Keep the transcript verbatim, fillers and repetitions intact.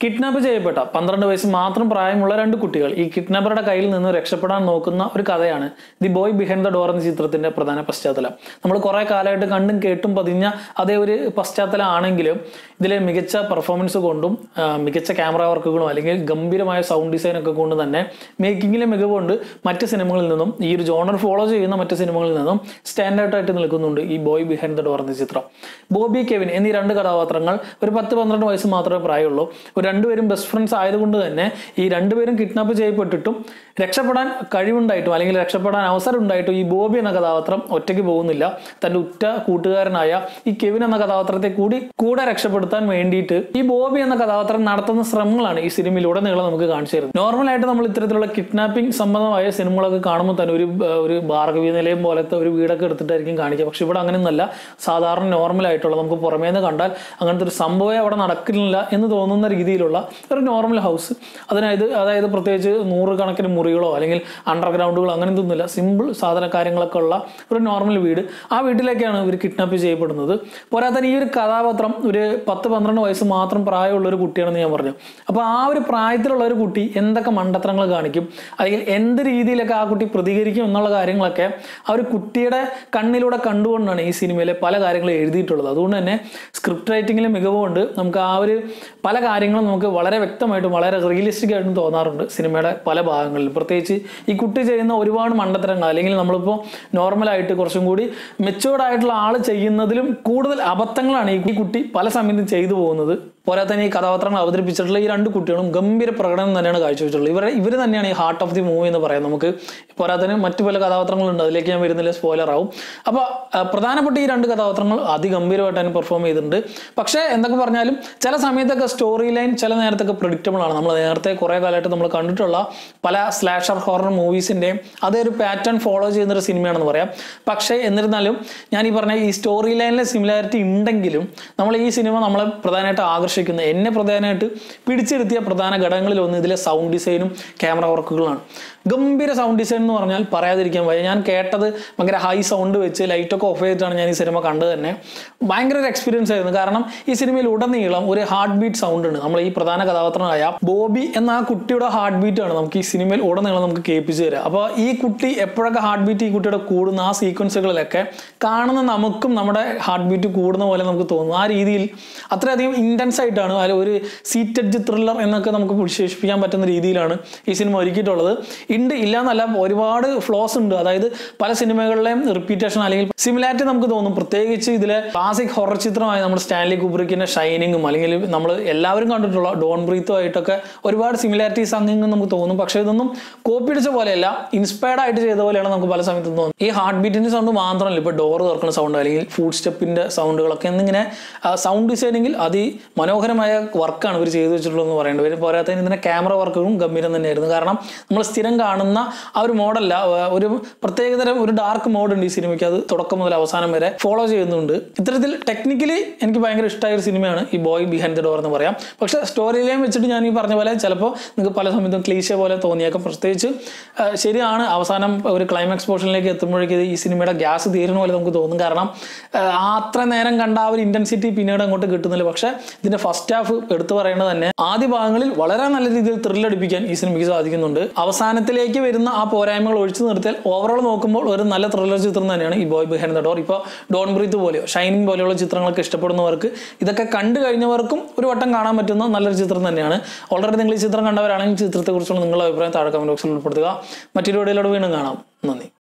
Kidnap ചെയ്യപ്പെട്ട പന്ത്രണ്ട് വയസ്സ് മാത്രം പ്രായമുള്ള രണ്ട് കുട്ടികൾ ഈ കിഡ്നാപ്പറുടെ കയ്യിൽ നിന്ന് രക്ഷപ്പെടാൻ നോക്കുന്ന ഒരു കഥയാണ് the boy behind the door എന്ന ചിത്രത്തിന്റെ പ്രധാന പശ്ചാത്തലം. നമ്മൾ കുറെ കാലമായിട്ട് കണ്ടും കേട്ടും പതിഞ്ഞ അതേ ഒരു പശ്ചാത്തലം ആണെങ്കിലും ഇതിലെ മികച്ച പെർഫോമൻസ് കൊണ്ടും മികച്ച ക്യാമറ വർക്കുകളും അല്ലെങ്കിൽ ഗംഭീരമായ സൗണ്ട് ഡിസൈൻ ഒക്കെ കൊണ്ട് തന്നെ മേക്കിങ്ങിലെ മികവ് കൊണ്ട് മറ്റ് സിനിമകളിൽ നിന്നും ഈ ഒരു ജോണർ ഫോളോ ചെയ്യുന്ന മറ്റ് സിനിമകളിൽ നിന്നും സ്റ്റാൻഡ് ആയിട്ട് നിൽക്കുന്നുണ്ട് ഈ ബോയ് ബിഹൈൻഡ് ദ ഡോർ എന്ന ചിത്രം. ബോബി കെവിൻ എന്നീ രണ്ട് കഥാപാത്രങ്ങൾ ഒരു പത്ത് പന്ത്രണ്ട് വയസ്സ് മാത്രമേ പ്രായമുള്ളൂ. ഒരു രണ്ടുപേരും ബെസ്റ്റ് ഫ്രണ്ട്സ് ആയതുകൊണ്ട് തന്നെ ഈ രണ്ടുപേരും കിഡ്നാപ്പ് ചെയ്യപ്പെട്ടിട്ടും രക്ഷപ്പെടാൻ കഴിവുണ്ടായിട്ടും അല്ലെങ്കിൽ രക്ഷപ്പെടാൻ അവസരം ഉണ്ടായിട്ടും ഈ ബോബി എന്ന കഥാപാത്രം ഒറ്റയ്ക്ക് പോകുന്നില്ല. തന്റെ ഉറ്റ കൂട്ടുകാരനായ ഈ കെവിൻ എന്ന കഥാപാത്രത്തെ കൂടി കൂടെ രക്ഷപ്പെടുത്താൻ വേണ്ടിയിട്ട് ഈ ബോബി എന്ന കഥാപാത്രം നടത്തുന്ന ശ്രമങ്ങളാണ് ഈ സിനിമയിലൂടെ നീളം നമുക്ക് കാണിച്ചു തരുന്നത്. നോർമലായിട്ട് നമ്മൾ ഇത്തരത്തിലുള്ള കിഡ്നാപ്പിംഗ് സംബന്ധമായ സിനിമകളൊക്കെ കാണുമ്പോൾ തന്നെ ഒരു ഒരു ഭാർഗവി നിലയം പോലത്തെ ഒരു വീടൊക്കെ എടുത്തിട്ടായിരിക്കും കാണിക്കുക. പക്ഷെ ഇവിടെ അങ്ങനെയൊന്നല്ല. സാധാരണ നോർമൽ ആയിട്ടുള്ള നമുക്ക് പുറമേ നിന്ന് കണ്ടാൽ അങ്ങനത്തെ ഒരു സംഭവം അവിടെ നടക്കുന്നില്ല എന്ന് തോന്നുന്ന രീതിയിലുള്ള ഒരു നോർമൽ ഹൗസ്. അതിനായത് അതായത് പ്രത്യേകിച്ച് നൂറുകണക്കിന് മുറികളോ അല്ലെങ്കിൽ അണ്ടർഗ്രൗണ്ടുകളോ അങ്ങനെ ഒന്നുമില്ല. സിമ്പിൾ സാധന കാര്യങ്ങളൊക്കെ ഉള്ള ഒരു നോർമൽ വീട്. ആ വീട്ടിലേക്കാണ് ഇവർ കിഡ്നാപ്പ് ചെയ്യപ്പെടുന്നത്. പോരാത്തന്നെ ഈ ഒരു കഥാപാത്രം ഒരു പത്ത് പന്ത്രണ്ട് വയസ്സ് മാത്രം പ്രായമുള്ള ഒരു കുട്ടിയാണെന്ന് ഞാൻ പറഞ്ഞു. അപ്പോൾ ആ ഒരു പ്രായത്തിലുള്ള ഒരു കുട്ടി എന്തൊക്കെ മണ്ടത്തരങ്ങൾ കാണിക്കും അല്ലെങ്കിൽ എന്ത് രീതിയിലൊക്കെ ആ കുട്ടി പ്രതികരിക്കും എന്നുള്ള കാര്യങ്ങളൊക്കെ ആ ഒരു കുട്ടിയുടെ കണ്ണിലൂടെ കണ്ടുകൊണ്ടാണ് ഈ സിനിമയിലെ പല കാര്യങ്ങളും എഴുതിയിട്ടുള്ളത്. അതുകൊണ്ട് തന്നെ സ്ക്രിപ്റ്റ് റൈറ്റിങ്ങിലെ മികവുകൊണ്ട് നമുക്ക് ആ ഒരു പല കാര്യങ്ങളും നമുക്ക് വളരെ വ്യക്തമായിട്ടും വളരെ റിയലിസ്റ്റിക് ആയിട്ടും തോന്നാറുണ്ട് സിനിമയുടെ പല ഭാഗങ്ങളിലും. പ്രത്യേകിച്ച് ഈ കുട്ടി ചെയ്യുന്ന ഒരുപാട് മണ്ടത്തരങ്ങൾ അല്ലെങ്കിൽ നമ്മളിപ്പോൾ നോർമലായിട്ട് കുറച്ചും കൂടി മെച്ചുവേർഡ് ആയിട്ടുള്ള ആൾ ചെയ്യുന്നതിലും കൂടുതൽ അബദ്ധങ്ങളാണ് ഈ കുട്ടി പല സമയത്തും ചെയ്തു പോകുന്നത്. പോരാത്തന്നെ ഈ കഥാപാത്രങ്ങൾ അവതരിപ്പിച്ചിട്ടുള്ള ഈ രണ്ട് കുട്ടികളും ഗംഭീര പ്രകടനം തന്നെയാണ് കാഴ്ചവെച്ചിട്ടുള്ളത്. ഇവരെ ഇവർ തന്നെയാണ് ഈ ഹാർട്ട് ഓഫ് ദി മൂവി എന്ന് പറയാം. നമുക്ക് പോരാത്തന്നെ മറ്റു പല കഥാപാത്രങ്ങളുണ്ട്, അതിലേക്ക് ഞാൻ വരുന്നില്ല, സ്പോയിലർ ആവും. അപ്പോൾ പ്രധാനപ്പെട്ട ഈ രണ്ട് കഥാപാത്രങ്ങൾ അതിഗംഭീരമായിട്ട് തന്നെ പെർഫോം ചെയ്തിട്ടുണ്ട്. പക്ഷേ എന്തൊക്കെ പറഞ്ഞാലും ചില സമയത്തൊക്കെ സ്റ്റോറി ലൈൻ ചില നേരത്തൊക്കെ പ്രെഡിക്റ്റബിൾ ആണ്. നമ്മൾ നേരത്തെ കുറേ കാലമായിട്ട് നമ്മൾ കണ്ടിട്ടുള്ള പല സ്ലാഷർ ഹൊറർ മൂവീസിൻ്റെയും അതൊരു പാറ്റേൺ ഫോളോ ചെയ്യുന്നൊരു സിനിമയാണെന്ന് പറയാം. പക്ഷേ എന്നിരുന്നാലും ഞാൻ ഈ പറഞ്ഞ ഈ സ്റ്റോറി ലൈനിലെ സിമിലാരിറ്റി ഉണ്ടെങ്കിലും നമ്മൾ ഈ സിനിമ നമ്മളെ പ്രധാനമായിട്ട് ആകർഷിക്കുന്ന എന്നെ പ്രധാനമായിട്ട് പിടിച്ചെടുത്തിയ പ്രധാന ഘടകങ്ങളിൽ ഒന്ന് ഇതിലെ സൗണ്ട് ഡിസൈനും ക്യാമറ വർക്കുകളാണ്. ഗംഭീര സൗണ്ട് ഡിസൈൻ എന്ന് പറഞ്ഞാൽ പറയാതിരിക്കാൻ വയ്യ. ഞാൻ കേട്ടത് ഭയങ്കര ഹൈ സൗണ്ട് വെച്ച് ലൈറ്റൊക്കെ ഓഫ് ചെയ്തിട്ടാണ് ഞാൻ ഈ സിനിമ കണ്ടത് തന്നെ. ഭയങ്കര ഒരു എക്സ്പീരിയൻസ് ആയിരുന്നു. കാരണം ഈ സിനിമയിൽ ഉടനീളം ഒരു ഹാർട്ട് ബീറ്റ് സൗണ്ട് ഉണ്ട്. നമ്മൾ ഈ പ്രധാന കഥാപാത്രമായ ബോബി എന്ന ആ കുട്ടിയുടെ ഹാർട്ട് ബീറ്റ് ആണ് നമുക്ക് ഈ സിനിമയിൽ ഉടനീളം നമുക്ക് കേൾപ്പിച്ചു തരാം. അപ്പോൾ ഈ കുട്ടി എപ്പോഴൊക്കെ ഹാർട്ട് ബീറ്റ് ഈ കുട്ടിയുടെ കൂടുന്ന ആ സീക്വൻസുകളിലൊക്കെ കാണുന്ന നമുക്കും നമ്മുടെ ഹാർട്ട് ബീറ്റ് കൂടുന്ന പോലെ നമുക്ക് തോന്നും. ആ രീതിയിൽ അത്രയധികം ഇൻറ്റൻസ് ആയിട്ടാണ് അല്ല ഒരു സീറ്റഡ് ത്രില്ലർ എന്നൊക്കെ നമുക്ക് വിശേഷിപ്പിക്കാൻ പറ്റുന്ന രീതിയിലാണ് ഈ സിനിമ ഒരുക്കിയിട്ടുള്ളത്. ഉണ്ട് ഇല്ല എന്നല്ല, ഒരുപാട് ഫ്ലോസ് ഉണ്ട്. അതായത് പല സിനിമകളിലെയും റിപ്പീറ്റേഷൻ അല്ലെങ്കിൽ സിമിലാരിറ്റി നമുക്ക് തോന്നും. പ്രത്യേകിച്ച് ഇതിലെ ക്ലാസിക് ഹൊറർ ചിത്രമായ നമ്മുടെ സ്റ്റാൻലി കുബ്രിക്കിന്റെ ഷൈനിങ്ങും അല്ലെങ്കിൽ നമ്മൾ എല്ലാവരും കണ്ടിട്ടുള്ള ഡോൺ ബ്രീത്തും ആയിട്ടൊക്കെ ഒരുപാട് സിമിലാരിറ്റീസ് അങ്ങനെ നമുക്ക് തോന്നും. പക്ഷെ ഇതൊന്നും കോപ്പി അടിച്ച പോലെയല്ല, ഇൻസ്പയർഡ് ആയിട്ട് ചെയ്ത പോലെയാണ് നമുക്ക് പല സമയത്തും തോന്നുന്നത്. ഈ ഹാർട്ട് ബീറ്റിന്റെ സൗണ്ട് മാത്രമല്ല, ഇപ്പോൾ ഡോർ തുറക്കുന്ന സൗണ്ട് അല്ലെങ്കിൽ ഫുഡ് സ്റ്റെപ്പിന്റെ സൗണ്ടുകളൊക്കെ എന്നിങ്ങനെ സൗണ്ട് ഡിസൈനിങ്ങിൽ അതി മനോഹരമായ വർക്കാണ് ഇവർ ചെയ്തു വെച്ചിട്ടുള്ളത് എന്ന് പറയേണ്ടത്. ഇവർ പോരാത്തതിന് ഇതിന്റെ ക്യാമറ വർക്കുകളും ഗംഭീരം തന്നെയായിരുന്നു. കാരണം നമ്മൾ സ്ഥിരം കാണുന്ന ആ ഒരു മോഡല്ല, ഒരു പ്രത്യേകതരം ഒരു ഡാർക്ക് മോഡ് ഉണ്ട് ഈ സിനിമയ്ക്ക്. അത് തുടക്കം മുതൽ അവസാനം വരെ ഫോളോ ചെയ്യുന്നുണ്ട്. ഇത്തരത്തിൽ ടെക്നിക്കലി എനിക്ക് ഭയങ്കര ഇഷ്ടമായ ഒരു സിനിമയാണ് ഈ ബോയ് ബിഹൈൻഡ് ദ ഡോർ എന്ന് പറയാം. പക്ഷെ സ്റ്റോറി ലൈൻ വെച്ചിട്ട് ഞാൻ ഈ പറഞ്ഞ പോലെ ചിലപ്പോൾ നിങ്ങൾക്ക് പല സമയത്തും ക്ലീശ പോലെ തോന്നിയേക്കാം. പ്രത്യേകിച്ച് ശരിയാണ്, അവസാനം ഒരു ക്ലൈമാക്സ് പോർഷനിലേക്ക് എത്തുമ്പോഴേക്ക് ഈ സിനിമയുടെ ഗ്യാസ് തീരുന്ന പോലെ നമുക്ക് തോന്നും. കാരണം അത്ര നേരം കണ്ട ആ ഒരു ഇന്റൻസിറ്റി പിന്നീട് അങ്ങോട്ട് കിട്ടുന്നില്ല. പക്ഷെ ഇതിന്റെ ഫസ്റ്റ് ഹാഫ് എടുത്തു പറയേണ്ടത് തന്നെ ആദ്യ ഭാഗങ്ങളിൽ വളരെ നല്ല രീതിയിൽ ത്രില്ലടിപ്പിക്കാൻ ഈ സിനിമയ്ക്ക് സാധിക്കുന്നുണ്ട്. അവസാനത്തിലേക്ക് വരുന്ന ആ പോരായ്മകൾ ഒഴിച്ചു നിർത്തിയാൽ ഓവറോൾ നോക്കുമ്പോൾ ഒരു നല്ല ത്രില്ലർ ചിത്രം തന്നെയാണ് ഈ ബോയ് ബിഹൈൻഡ് ദ ഡോർ. ഇപ്പോൾ ഡോൺ ബ്രീത്ത് പോലെയോ ഷൈനിങ് പോലെയുള്ള ചിത്രങ്ങളൊക്കെ ഇഷ്ടപ്പെടുന്നവർക്ക്, ഇതൊക്കെ കണ്ടു കഴിഞ്ഞവർക്കും ഒരു വട്ടം കാണാൻ പറ്റുന്ന നല്ലൊരു ചിത്രം തന്നെയാണ്. ഓൾറെഡി നിങ്ങൾ ഈ ചിത്രം കണ്ടവരാണെങ്കിൽ ചിത്രത്തെക്കുറിച്ചുള്ള നിങ്ങളുടെ അഭിപ്രായം താഴെ കമന്റ് ബോക്സിൽ ഉൾപ്പെടുത്തുക. മറ്റൊരു വീഡിയോയിലൂടെ വീണ്ടും കാണാം. നന്ദി.